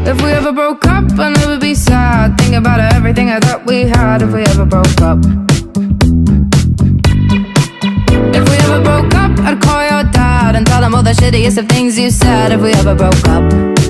If we ever broke up, I'd never be sad. Think about everything I thought we had. If we ever broke up, if we ever broke up, I'd call your dad and tell him all the shittiest of things you said. If we ever broke up.